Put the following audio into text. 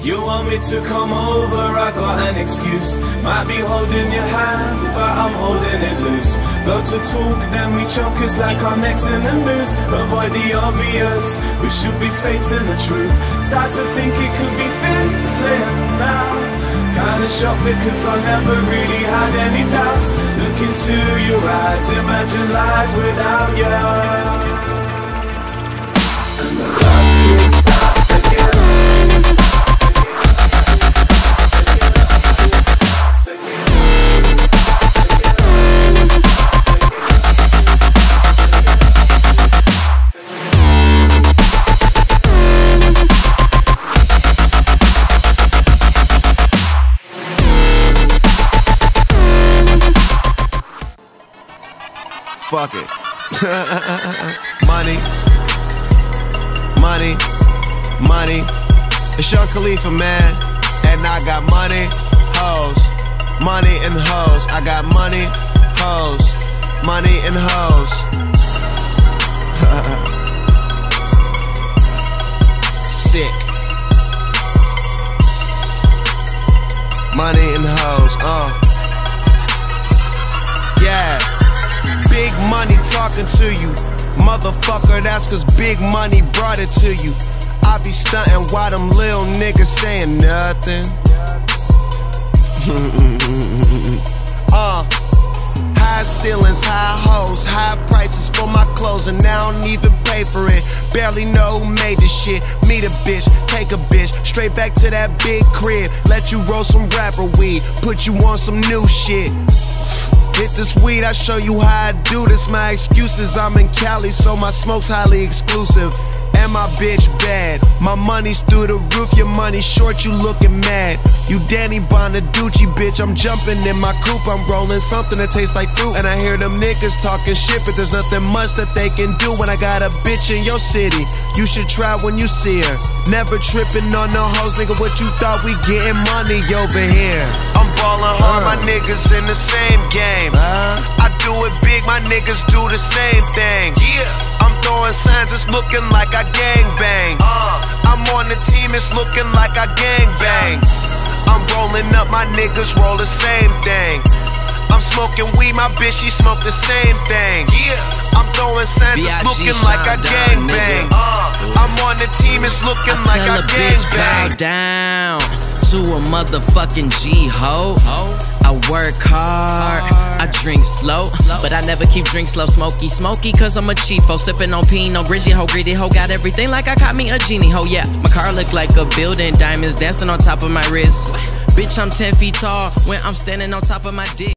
You want me to come over, I got an excuse. Might be holding your hand, but I'm holding it loose. Go to talk, then we choke, it's like our necks in the noose. Avoid the obvious, we should be facing the truth. Start to think it could be fizzling now. Kinda shocked because I never really had any doubts. Look into your eyes, imagine life without you. And the dark starts again. Fuck it. Money, money, money. It's Young Khalifa, man. And I got money, hoes. Money and hoes. I got money, hoes. Money and hoes. Sick. Money and hoes, yeah. Big money talking to you, motherfucker, that's cause big money brought it to you. I be stunting while them little niggas saying nothing. High ceilings, high hoes, high prices for my clothes, and I don't even pay for it. Barely know who made this shit. Meet a bitch, take a bitch, straight back to that big crib. Let you roll some rapper weed, put you on some new shit. Hit this weed, I show you how I do this. My excuses, I'm in Cali, so my smoke's highly exclusive. And my bitch bad, my money's through the roof. Your money short, you looking mad. You Danny Bonaducci, bitch, I'm jumping in my coupe. I'm rolling something that tastes like fruit. And I hear them niggas talking shit, but there's nothing much that they can do when I got a bitch in your city. You should try when you see her. Never tripping on no hoes, nigga, what you thought we getting money over here? I'm ballin' hard, my niggas in the same game. I do it big, my niggas do the same thing. Yeah, I'm throwing signs, it's looking like I gang bang. I'm on the team, it's looking like I gang bang. I'm rolling up, my niggas roll the same thing. I'm smoking weed, my bitch, she smoke the same thing. Yeah, I'm throwing signs, it's looking like I gang bang. I'm on the team, it's looking like I gang bang. Bow down to a motherfucking G-ho. I work hard, I drink slow, but I never keep drink slow. Smoky, cause I'm a cheapo. Sippin' on Pinot, Griggy ho, greedy ho. Got everything like I caught me a genie ho, yeah. My car look like a building, diamonds dancing on top of my wrist. Bitch, I'm 10 feet tall when I'm standing on top of my dick.